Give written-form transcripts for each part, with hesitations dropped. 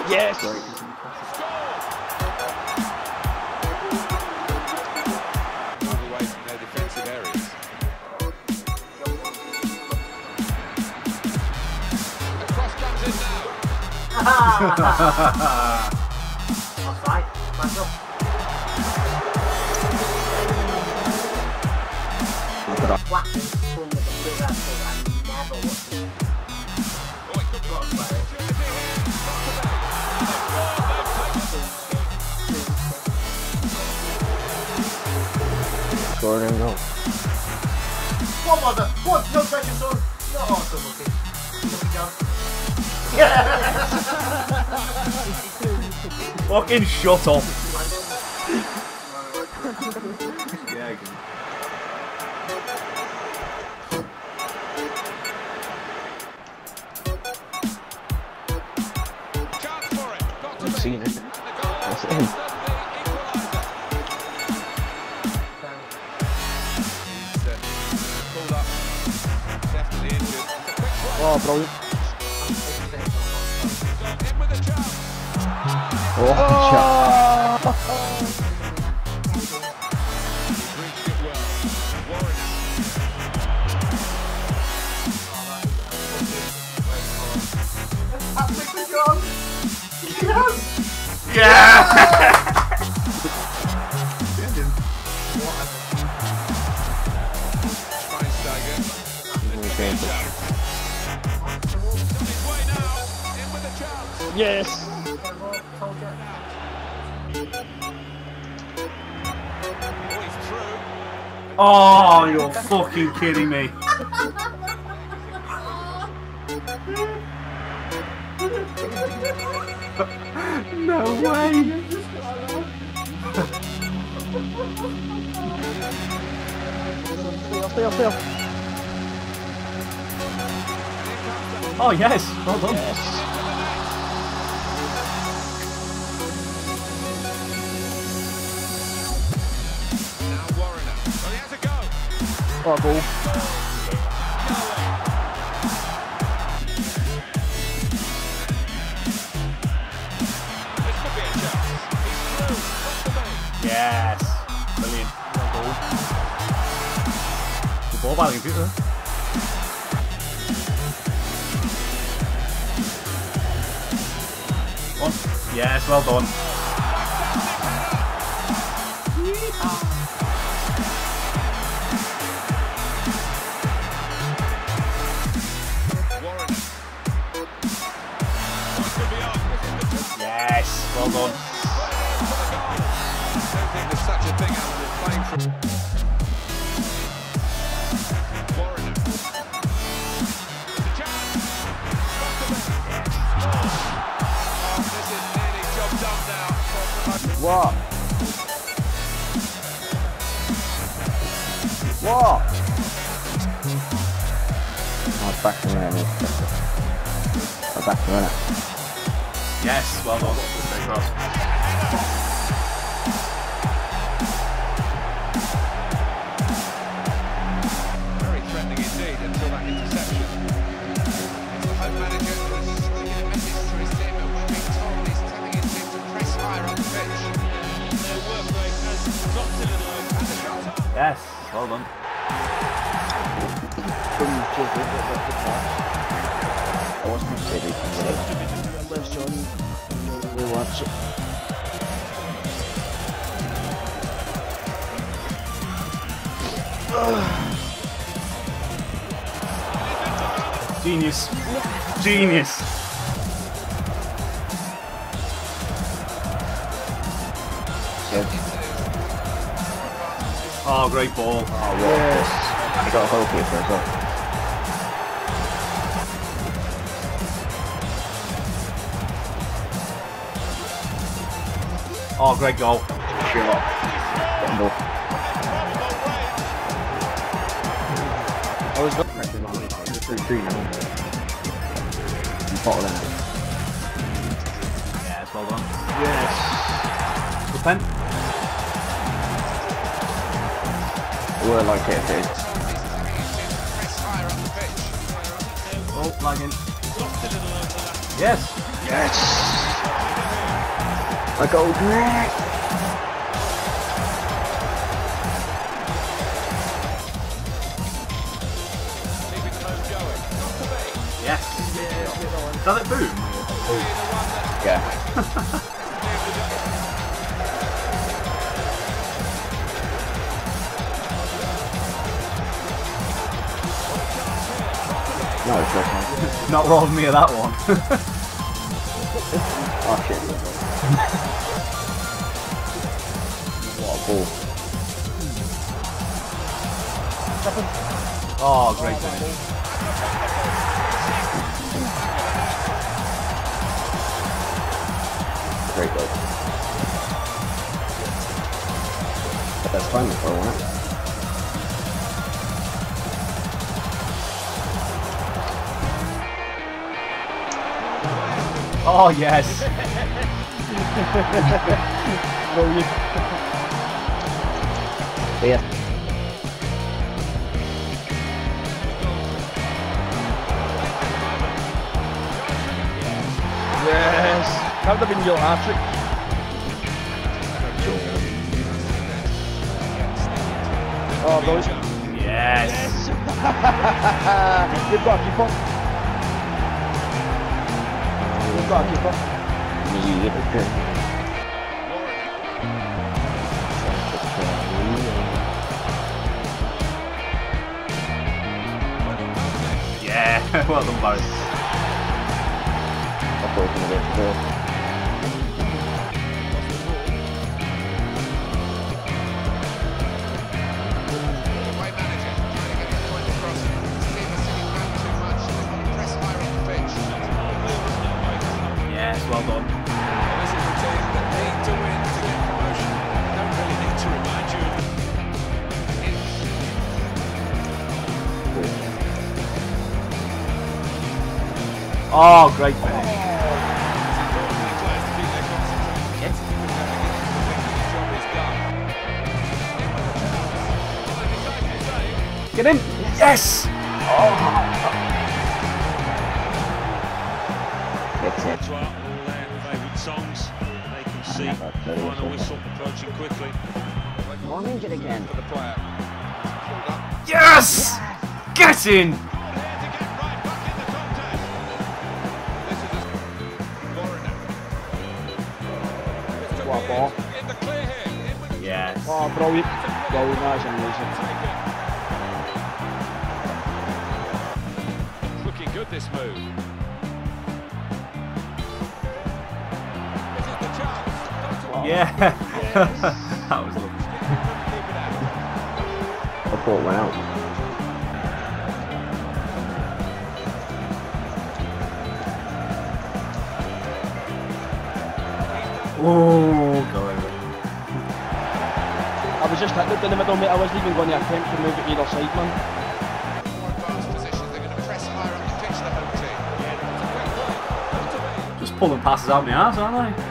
Yes! Great. Away from their defensive areas. The cross comes in now. Offside. Back up. Whacking from the blue wrestle and never watched it. Scored and goal. What was it? What? No pressure, son. No, oh, so lucky. Lucky Fucking John. shut up. Yeah, I can. Chance for it. Got to I've be. seen it. That's it. Pulled up. Definitely injured. It's a quick play. Oh, brilliant. In with a chance. Oh, shot. He's reached it well. Warren. Yeah! Schweinsteiger. His way now. In with a chance. Yes! Oh, he's through. Oh, you're fucking kidding me. No way. Oh yes, well done. Now Warren. Oh, he has a go. Oh, goal. This could be a chance. He's through. Got to be. Yes. Brilliant. Well done. The ball by the computer. One. Yes, well done. Warren. Could be on. Yes, well done. I don't think there's such a thing as playing from Warren. The chance. Oh, this is nearly job done now. What? What? Oh, back to the minute. Back to the minute. Yes, well done. Very close. Very threatening indeed until that interception. It's the home manager who is sending a message to his team, and we're being told he's telling his team to press higher on the pitch. Their work rate has dropped a little. And the shot's on. Yes, well done. I wasn't silly. Let's join. We watch it. Genius. Genius. Oh, great ball. Oh, yes. I got a goalkeeper as well. Oh, great goal. Shot. I was looking at the 3-3 now. Bottling it. Yes, well done. Yes. Good pen. I would like it if it is. Press higher on the pitch. Oh, lagging. Yes. Yes. I go direct. Keeping the home going. Not to be. Yes. Does it boom? Yeah. No, it's not. Not robbed me of that one. Oh shit. What a ball. Oh, great finish. Great goal. But that's fine for one. Oh, yes. Yeah. Yes! That would have been your hat-trick. Oh, boys. Yes. You've got a keeper. You've got a keeper. Yeah, well done, Barry. I thought it was going to get through. Away manager trying to get his point across. His team are sitting back too much. They want to press higher up the pitch. Yes, well done. Well, this is a team that need to win to get promotion. Don't really need to remind you of Oh, great finish. Get in! Yes! That's it. All their favourite songs. They can see final whistle approaching quickly. Morning it again. for the player. Yes! Get in! What a ball. In the clear here. In with the Yes. Oh, brilliant. Brilliant, that's amazing. It's looking good, this move. This is the chance. Yeah. That was lovely. I thought it went out. Oh, go over. I was just hitting it in the middle, mate. I wasn't even going to attempt to move it either side, man. More advanced position. They're going to press higher up the pitch, the home team. Just pulling passes out my ass, aren't they?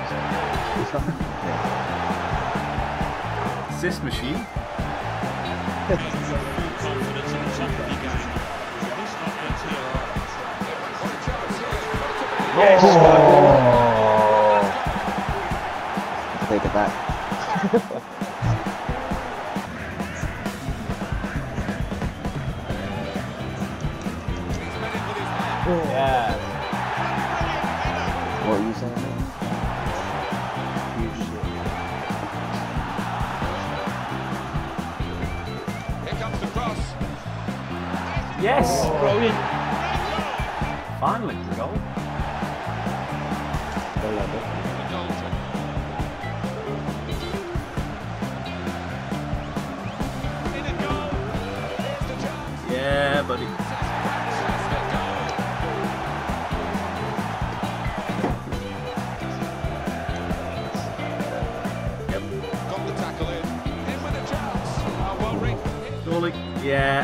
Assist machine. Full confidence at the top of the game. This offense here are Yes! Take it back. Yeah. What are you saying? Here comes the cross. Yes! Brilliant. Finally, the goal. Yeah, buddy. Yep. Got the tackle in. In with a chance. Well read. Surely. Yeah.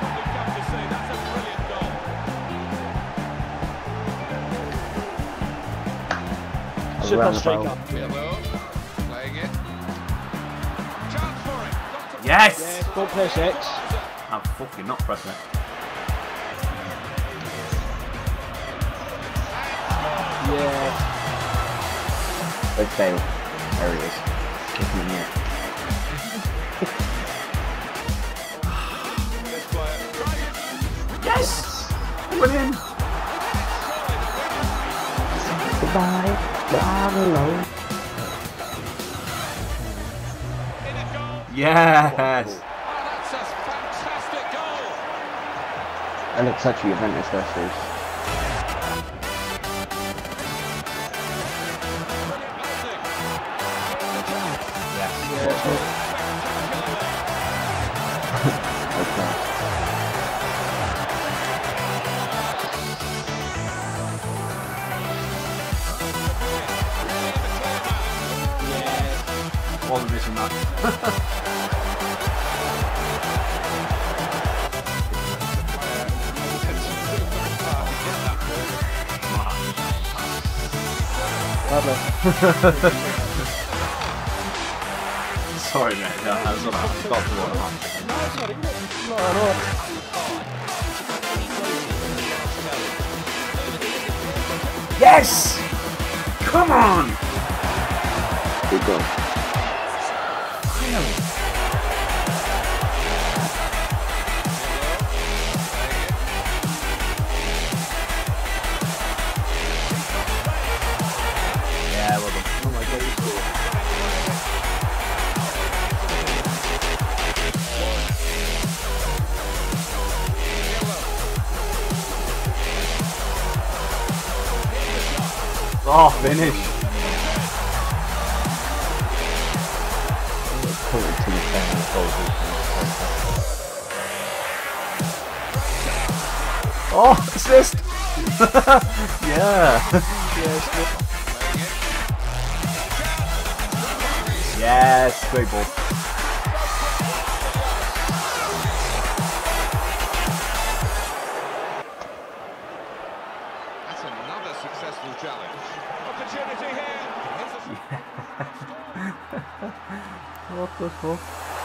Super Around the striker. ball. Pirlo playing it. Chance for it. Got to Yes! Yes, don't press X. I'm fucking not pressing it. Yeah. Big fail. There he is. Kicking him in. Yes! Went in! Goodbye, Barlow. Yes! Oh, that's a fantastic goal. That looks such a Juventus versus. Okay. Wasn't missing that. Sorry, mate. No, that's alright. I've got to water, man. Yes! Come on! Good goal. Yeah, well done. Oh my god, he's cool. Oh, finish. Oh, assist! Yeah. Yes, great ball. That's another successful challenge. Opportunity here. What the fuck?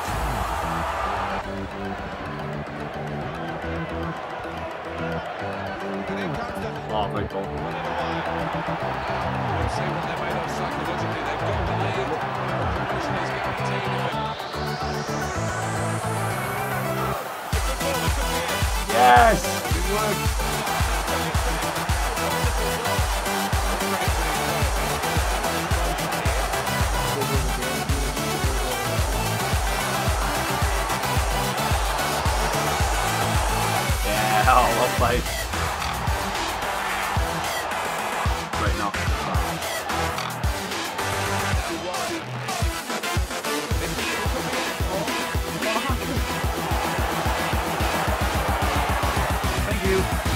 Oh, great goal. We'll see what they're made of psychologically. They've got the lead. This is guaranteed. Yes! Good work. Yeah, oh, well played. Great knock. Thank you.